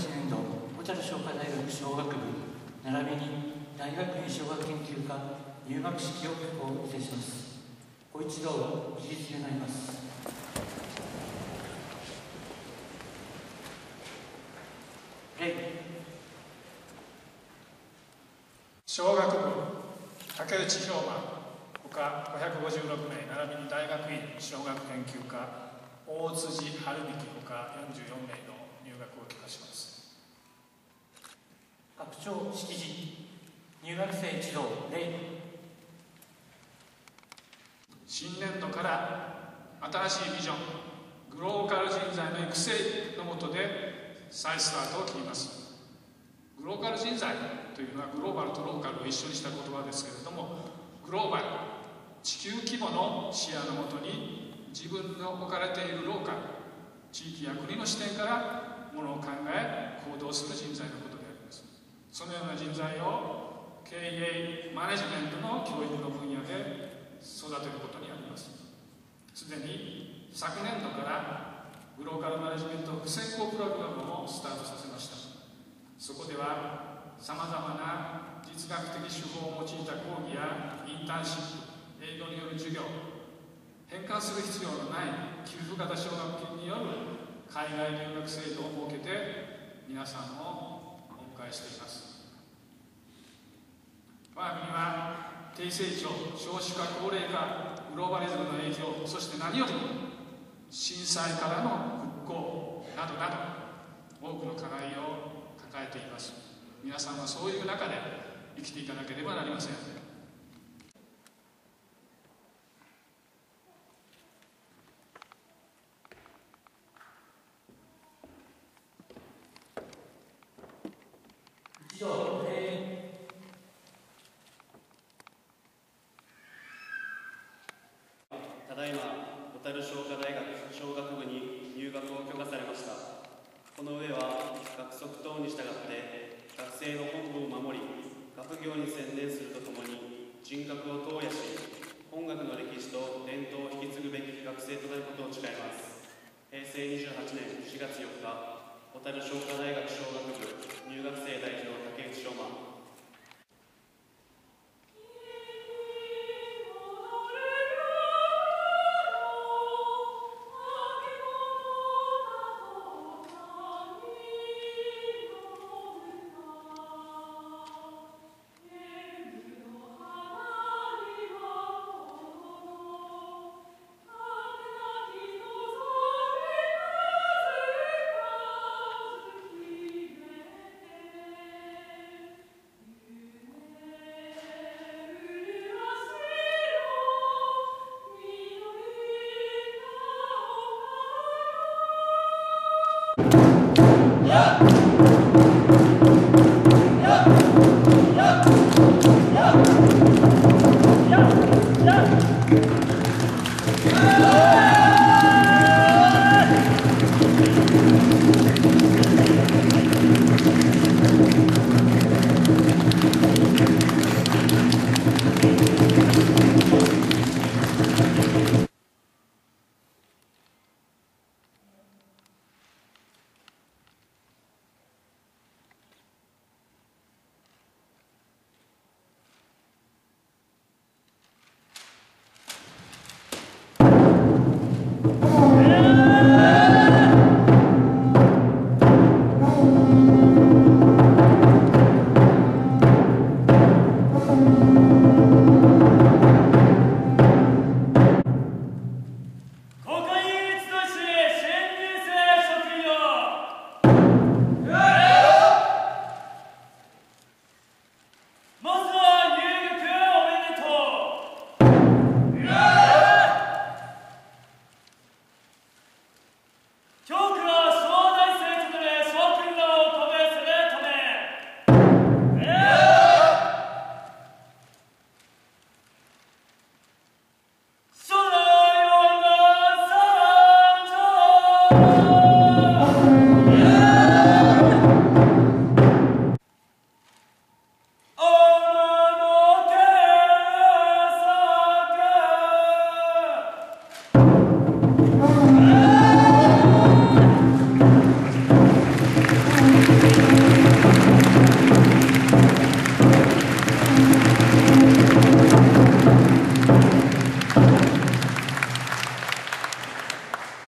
年度小樽商科大学商学部並びに大学院商学研究科入学式を挙行いたします。ご一同起立願います。 商学部竹内氷馬他556名並びに大学院商学研究科大辻春幹他44名の入学を許可します。 学長式辞、入学生一同礼。 新年度から新しいビジョングローカル人材の育成の下で再スタートを切ります。グローカル人材というのはグローバルとローカルを一緒にした言葉ですけれども、グローバル地球規模の視野のもとに自分の置かれているローカル地域や国の視点からものを考え行動する人材のことであります。そのような人材を経営マネジメントの教育の分野で育てることにあります。すでに昨年度からグローカルマネジメント専攻プログラムをスタートさせました。そこではさまざまな実学的手法を用いた講義やインターンシップ、英語による授業、変換する必要のない給付型奨学金による海外留学制度を設けて皆さんをお迎えしています。我が国は低成長、少子化、高齢化、グローバリズムの影響、そして何よりも震災からの復興などなど多くの課題を抱えています。皆さんはそういう中で生きていかなければなりません。 ただいま小樽商科大学商学部に入学を許可されました。この上は学則等に従って学生の本分を守り、学業に専念するとともに人格を投野し、本学の歴史と伝統を引き継ぐべき学生となることを誓います。平成28年4月4日、小樽商科大学商学部入学生代表竹内翔馬。 Yeah.